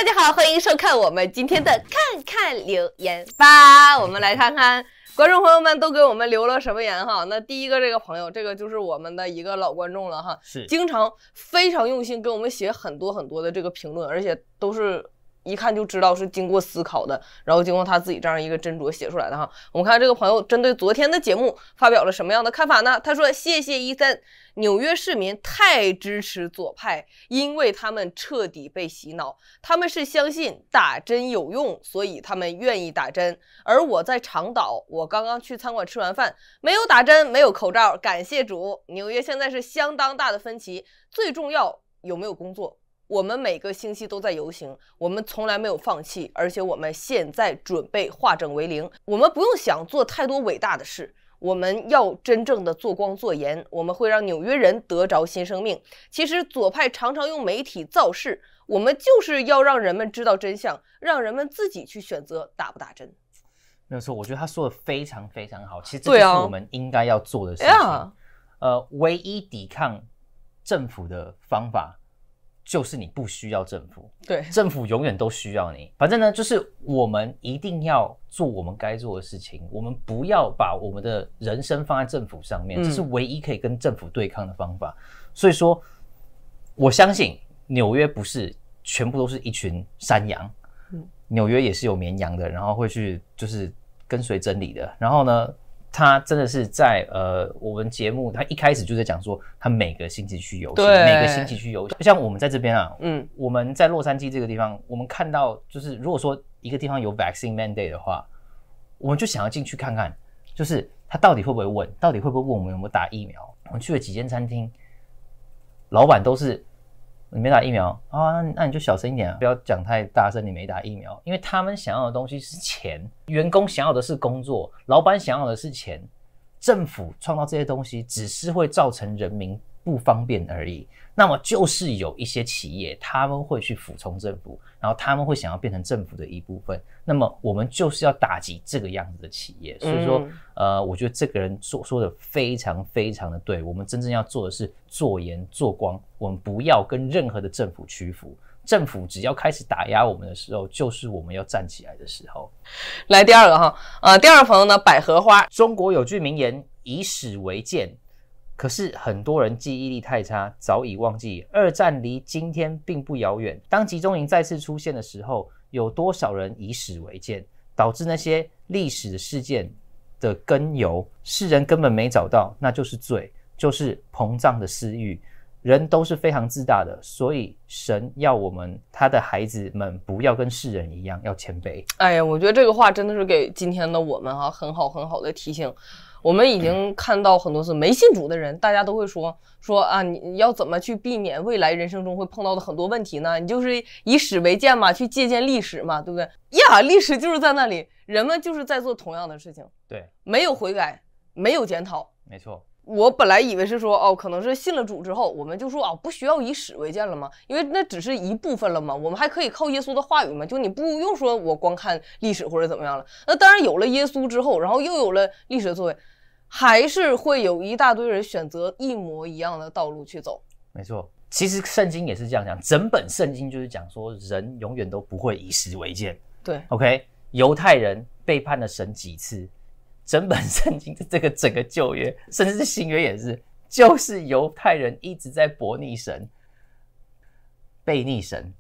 大家好，欢迎收看我们今天的看看留言吧。我们来看看观众朋友们都给我们留了什么言哈。那第一个这个朋友，这个就是我们的一个老观众了哈， 是经常非常用心给我们写很多的这个评论，而且都是一看就知道是经过思考的，然后经过他自己这样一个斟酌写出来的哈。我们看这个朋友针对昨天的节目发表了什么样的看法呢？他说：谢谢伊森，纽约市民太支持左派，因为他们彻底被洗脑，他们是相信打针有用，所以他们愿意打针。而我在长岛，我刚刚去餐馆吃完饭，没有打针，没有口罩，感谢主。纽约现在是相当大的分歧，最重要有没有工作。我们每个星期都在游行，我们从来没有放弃，而且我们现在准备化整为零。我们不用想做太多伟大的事，我们要真正的做光做盐，我们会让纽约人得着新生命。其实左派常常用媒体造势，我们就是要让人们知道真相，让人们自己去选择打不打针。 没有错，我觉得他说的非常非常好。其实这就是我们应该要做的事情。唯一抵抗政府的方法就是你不需要政府， 对， 政府永远都需要你。反正呢，就是我们一定要做我们该做的事情，我们不要把我们的人生放在政府上面，这是唯一可以跟政府对抗的方法。所以说，我相信纽约不是全部都是一群山羊，纽约也是有绵羊的，然后会去就是跟随真理的。然后呢，他真的是在我们节目，他一开始就在讲说，他每个星期去游行，每个星期去游行。像我们在这边啊，我们在洛杉矶这个地方，我们看到就是如果说一个地方有 vaccine mandate 的话，我们就想要进去看看，就是他到底会不会问，到底会不会问我们有没有打疫苗？我们去了几间餐厅，老板都是你没打疫苗啊，那你就小声一点啊，不要讲太大声，你没打疫苗，因为他们想要的东西是钱，员工想要的是工作，老板想要的是钱，政府创造这些东西只是会造成人民不方便而已。那么就是有一些企业他们会去服从政府，然后他们会想要变成政府的一部分，那么我们就是要打击这个样子的企业。所以说我觉得这个人说的非常非常的对，我们真正要做的是做盐做光，我们不要跟任何的政府屈服，政府只要开始打压我们的时候，就是我们要站起来的时候。 来第二个哈，第二个朋友呢，百合花。 中国有句名言，以史为鉴，可是很多人记忆力太差，早已忘记二战离今天并不遥远。当集中营再次出现的时候，有多少人以史为鉴，导致那些历史的事件的根由，世人根本没找到，那就是罪，就是膨胀的私欲。人都是非常自大的，所以神要我们他的孩子们不要跟世人一样，要谦卑。 哎呀，我觉得这个话真的是给今天的我们很好的提醒。我们已经看到很多次没信主的人，大家都会说啊，你要怎么去避免未来人生中会碰到的很多问题呢？你就是以史为鉴嘛，去借鉴历史嘛，对不对呀？历史就是在那里，人们就是在做同样的事情， 对， 没有悔改，没有检讨， 没错。 我本来以为是说可能是信了主之后，我们就说不需要以史为鉴了吗？因为那只是一部分了嘛，我们还可以靠耶稣的话语嘛，就你不用说我光看历史或者怎么样了。那当然有了耶稣之后，然后又有了历史的作为，还是会有一大堆人选择一模一样的道路去走。 没错，其实圣经也是这样讲，整本圣经就是讲说人永远都不会以史为鉴。 对 ，OK， 犹太人背叛了神几次，整本圣经的这个整个旧约，甚至是新约也是，就是犹太人一直在悖逆神，背逆神。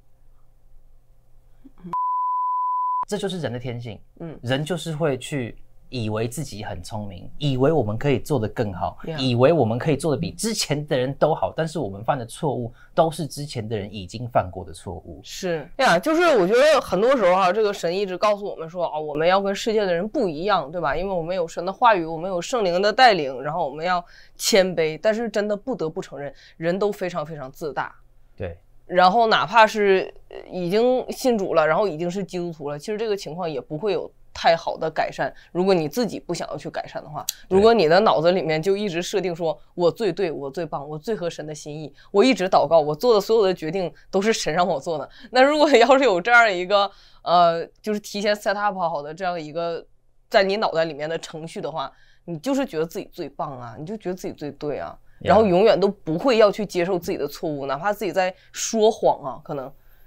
这就是人的天性，人就是会去以为自己很聪明，以为我们可以做得更好，以为我们可以做得比之前的人都好，但是我们犯的错误都是之前的人已经犯过的错误。 是呀，就是我觉得很多时候这个神一直告诉我们说我们要跟世界的人不一样，对吧？因为我们有神的话语，我们有圣灵的带领，然后我们要谦卑。但是真的不得不承认，人都非常非常自大。 对。 然后哪怕是已经信主了，然后已经是基督徒了，其实这个情况也不会有太好的改善。如果你自己不想要去改善的话，如果你的脑子里面就一直设定说我最对，我最棒，我最合神的心意，我一直祷告，我做的所有的决定都是神让我做的，那如果要是有这样一个就是提前 set up 好的这样一个在你脑袋里面的程序的话，你就是觉得自己最棒啊，你就觉得自己最对啊，然后永远都不会要去接受自己的错误，哪怕自己在说谎可能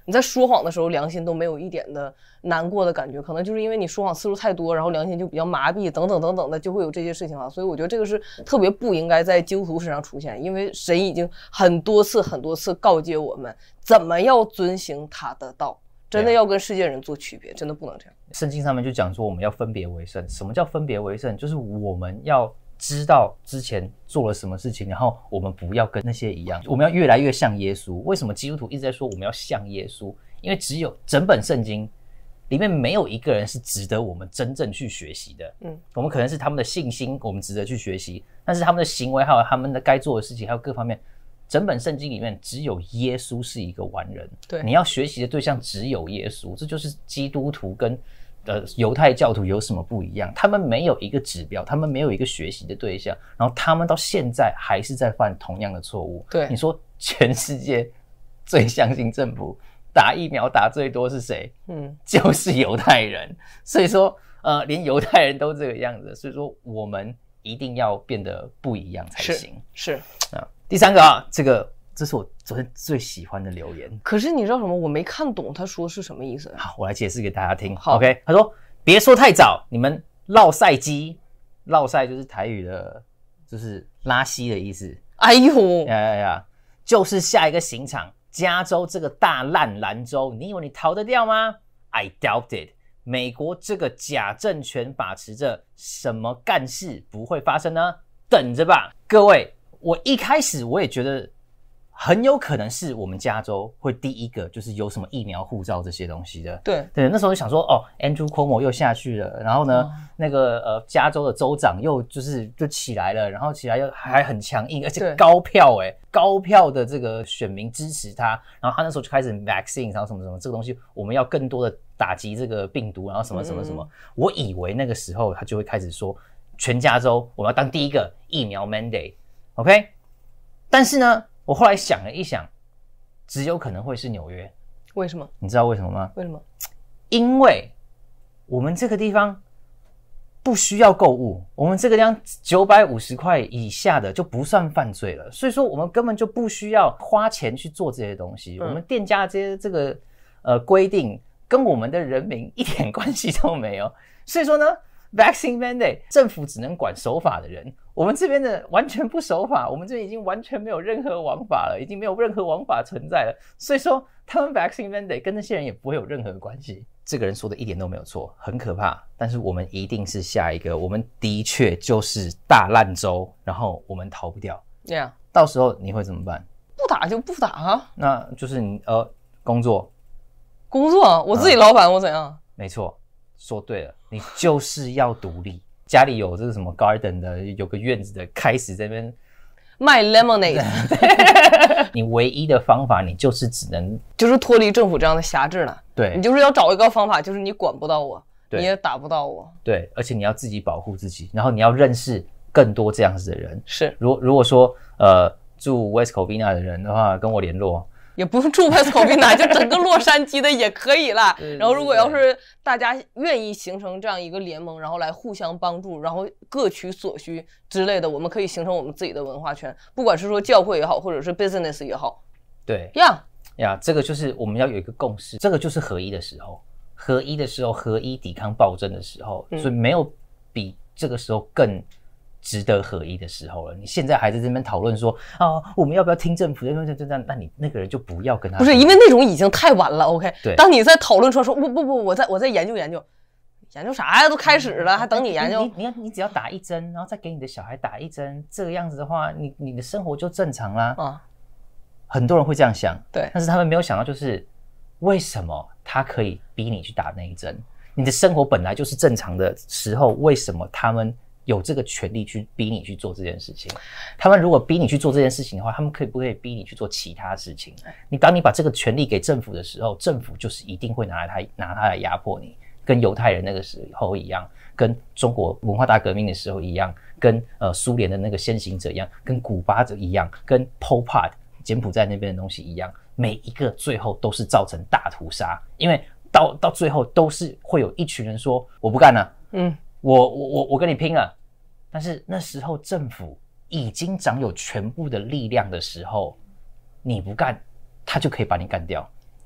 你在说谎的时候，良心都没有一点的难过的感觉，可能就是因为你说谎次数太多，然后良心就比较麻痹，等等等等的，就会有这些事情啊。所以我觉得这个是特别不应该在基督徒身上出现，因为神已经很多次告诫我们怎么要遵行他的道，真的要跟世界人做区别，真的不能这样。 圣经上面就讲说我们要分别为圣。什么叫分别为圣？就是我们要知道之前做了什么事情，然后我们不要跟那些一样，我们要越来越像耶稣。为什么基督徒一直在说我们要像耶稣？因为只有整本圣经里面没有一个人是值得我们真正去学习的。我们可能是他们的信心，我们值得去学习，但是他们的行为还有他们的该做的事情还有各方面，整本圣经里面只有耶稣是一个完人。 对， 你要学习的对象只有耶稣，这就是基督徒跟犹太教徒有什么不一样？他们没有一个指标，他们没有一个学习的对象，然后他们到现在还是在犯同样的错误。 对， 你说全世界最相信政府，打疫苗打最多是谁？就是犹太人。所以说，连犹太人都这个样子，所以说我们一定要变得不一样才行。 是第三个啊，这是我昨天最喜欢的留言。 可是你知道什么？我没看懂他说是什么意思。 好，我来解释给大家听。 好 ，OK， 他说别说太早，你们落赛鸡，落赛就是台语的，就是拉稀的意思。 哎呦， 就是下一个刑场，加州这个大烂兰州，你以为你逃得掉吗 ？I doubt it。美国这个假政权把持着，什么干事不会发生呢？等着吧，各位。我一开始我也觉得很有可能是我们加州会第一个就是有什么疫苗护照这些东西的。 对， 那时候就想说Andrew Cuomo 又下去了，然后呢，那个加州的州长又就起来了，然后起来又还很强硬，而且高票的这个选民支持他，然后他那时候就开始 vaccine， 然后什么什么这个东西我们要更多的打击这个病毒，然后什么什么什么。我以为那个时候他就会开始说全加州我们要当第一个疫苗 mandate。OK， 但是呢，我后来想了一想，只有可能会是纽约。 为什么？ 你知道为什么吗？ 为什么？ 因为我们这个地方不需要购物，我们这个地方950块以下的就不算犯罪了，所以说我们根本就不需要花钱去做这些东西。我们店家这个规定跟我们的人民一点关系都没有，所以说呢，vaccine mandate 政府只能管守法的人，我们这边的完全不守法，我们这边已经完全没有任何王法了，已经没有任何王法存在了，所以说他们 vaccine mandate 跟那些人也不会有任何关系。这个人说的一点都没有错，很可怕，但是我们一定是下一个，我们的确就是大烂州，然后我们逃不掉。到时候你会怎么办？ 不打就不打啊， 那就是你工作， 我自己老板，我怎样？ 没错。说对了，你就是要独立。家里有这个什么 garden 的，有个院子的，开始这边卖 lemonade。 你唯一的方法，你就是只能就是脱离政府这样的辖制了。 对， 你就是要找一个方法，就是你管不到我，你也打不到我。 对，而且你要自己保护自己，然后你要认识更多这样子的人。 是， 如果说住 West Covina 的人的话，跟我联络。 也不用住 West Covina， 就整个洛杉矶的也可以啦。然后如果要是大家愿意形成这样一个联盟，然后来互相帮助，然后各取所需之类的，我们可以形成我们自己的文化圈，不管是说教会也好，或者是 business 也好。 对呀， 这个就是我们要有一个共识，这个就是合一的时候，合一抵抗暴政的时候，所以没有比这个时候更值得合一的时候了。你现在还在这边讨论说我们要不要听政府？那你那个人就不要跟他。 不是，因为那种已经太晚了。OK， 对。 当你在讨论说不，我在研究啥呀？都开始了，还等你研究？ 你只要打一针，然后再给你的小孩打一针，这个样子的话，你的生活就正常啦。很多人会这样想， 对。 但是他们没有想到，就是为什么他可以逼你去打那一针？你的生活本来就是正常的时候，为什么他们有这个权利去逼你去做这件事情？他们如果逼你去做这件事情的话，他们不可以逼你去做其他事情？当你把这个权利给政府的时候，政府就是一定会拿它来压迫你，跟犹太人那个时候一样，跟中国文化大革命的时候一样，跟苏联的那个先行者一样，跟古巴者一样，跟 Pol Pot 柬埔寨那边的东西一样，每一个最后都是造成大屠杀，因为到最后都是会有一群人说我不干了，我跟你拼了。但是那时候政府已经掌有全部的力量的时候，你不干，他就可以把你干掉，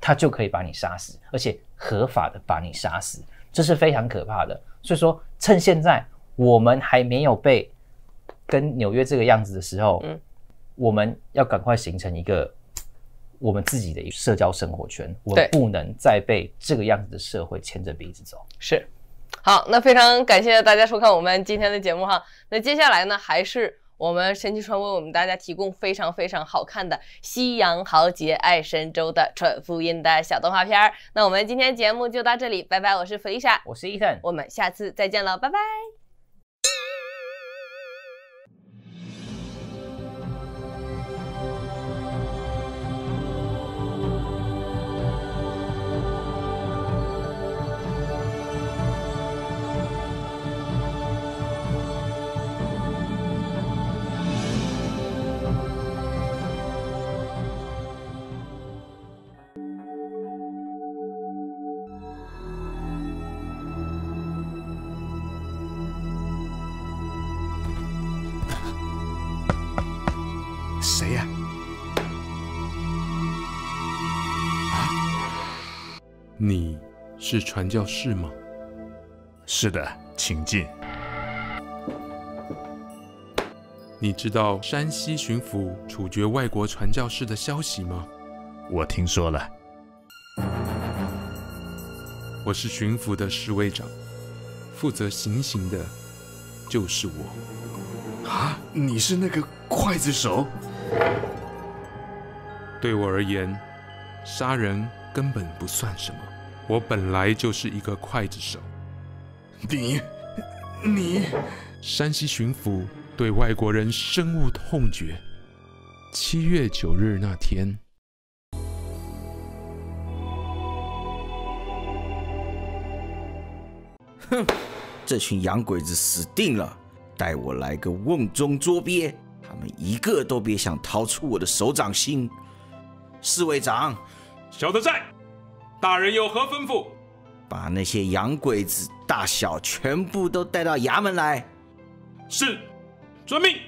他就可以把你杀死，而且合法的把你杀死，这是非常可怕的。所以说，趁现在我们还没有被跟纽约这个样子的时候，我们要赶快形成一个我们自己的社交生活圈，我们不能再被这个样子的社会牵着鼻子走。 是，好，那非常感谢大家收看我们今天的节目哈。那接下来呢，还是我们神奇传为我们大家提供非常非常好看的西洋豪杰爱神州的传福音的小动画片。那我们今天节目就到这里，拜拜，我是弗丽莎， 我是 Ethan， 我们下次再见了，拜拜。 谁呀？ 你是传教士吗？ 是的，请进。 你知道山西巡抚处决外国传教士的消息吗？ 我听说了。 我是巡抚的侍卫长，负责行刑的就是我。 啊，你是那个刽子手？ 对我而言，杀人根本不算什么。我本来就是一个刽子手。 你， 山西巡抚对外国人深恶痛绝。7月9日那天， 哼，这群洋鬼子死定了！待我来个瓮中捉鳖，他们一个都别想逃出我的手掌心。侍卫长， 小的在。大人有何吩咐？ 把那些洋鬼子大小全部都带到衙门来。 是，遵命。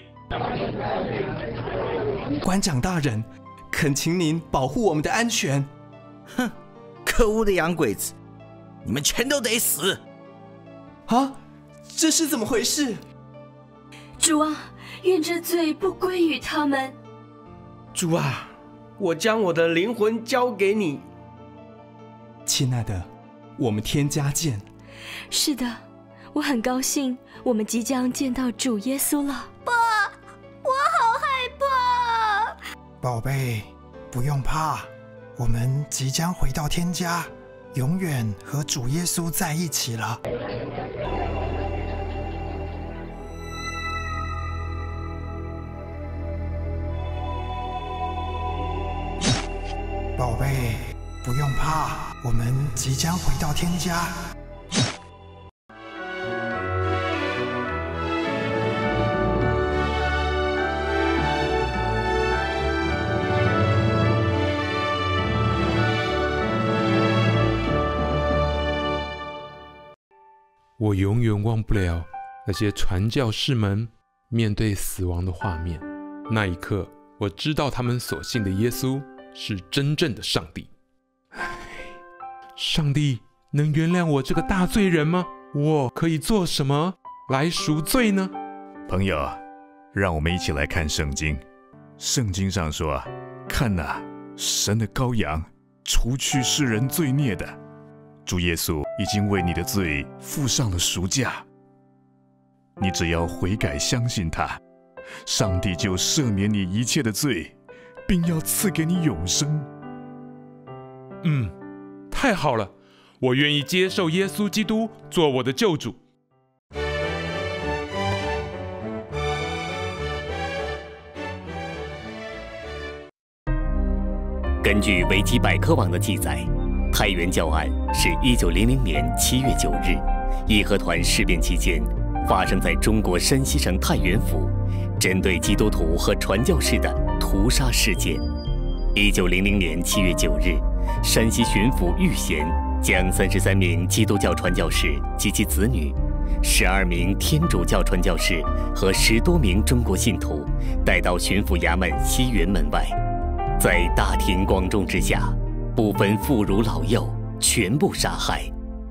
官长大人，恳请您保护我们的安全。 哼，可恶的洋鬼子，你们全都得死！ 啊，这是怎么回事？ 主啊，愿这罪不归于他们。 主啊，我将我的灵魂交给你。 亲爱的，我们天家见。 是的，我很高兴，我们即将见到主耶稣了。 爸，我好害怕。 宝贝，不用怕，我们即将回到天家，永远和主耶稣在一起了。宝贝，不用怕，我们即将回到天家。 我永远忘不了那些传教士们面对死亡的画面。那一刻，我知道他们所信的耶稣是真正的上帝。上帝能原谅我这个大罪人吗？我可以做什么来赎罪呢？ 朋友，让我们一起来看圣经。圣经上说，看哪，神的羔羊，除去世人罪孽的。主耶稣已经为你的罪付上了赎价，你只要悔改相信他，上帝就赦免你一切的罪，并要赐给你永生。 太好了，我愿意接受耶稣基督做我的救主。 根据维基百科网的记载，太原教案是1900年7月9日，义和团事变期间发生在中国山西省太原府，针对基督徒和传教士的屠杀事件。1900年7月9日，山西巡抚玉贤将33名基督教传教士及其子女、12名天主教传教士和10多名中国信徒带到巡抚衙门西园门外，在大庭广众之下， 不分妇孺老幼，全部杀害。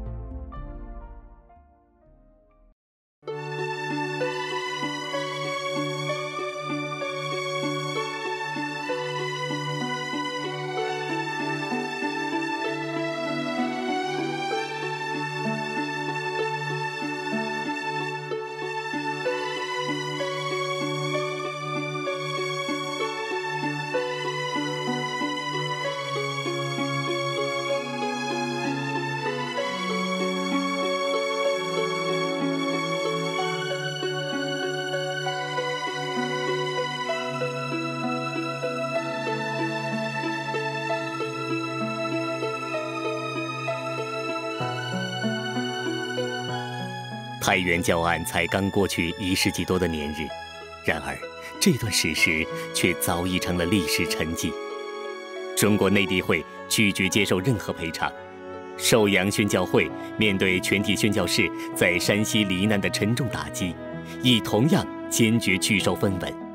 太原教案才刚过去1世纪多的年日，然而这段史实却早已成了历史沉寂。中国内地会拒绝接受任何赔偿，寿阳宣教会面对全体宣教士在山西罹难的沉重打击，亦同样坚决拒收分文。